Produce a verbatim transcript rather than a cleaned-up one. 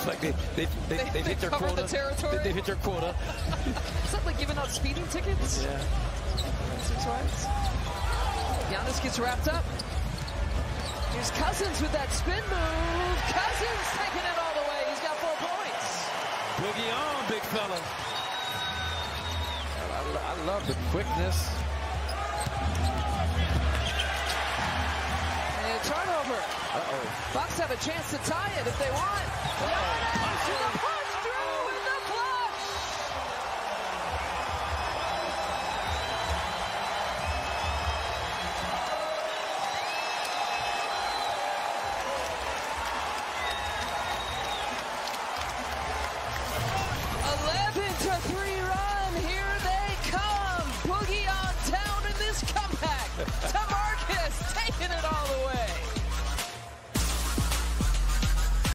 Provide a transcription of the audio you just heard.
like they, they, they, they, they've they hit their covered quota. the territory. They, they've hit their quota. Is that like giving out speeding tickets? Yeah. Six rights. Giannis gets wrapped up. Here's Cousins with that spin move. Cousins taking it all the way. He's got four points. Boogie on, big fella. I, I love the quickness. And turnover. Uh-oh. Bucks have a chance to tie it if they want.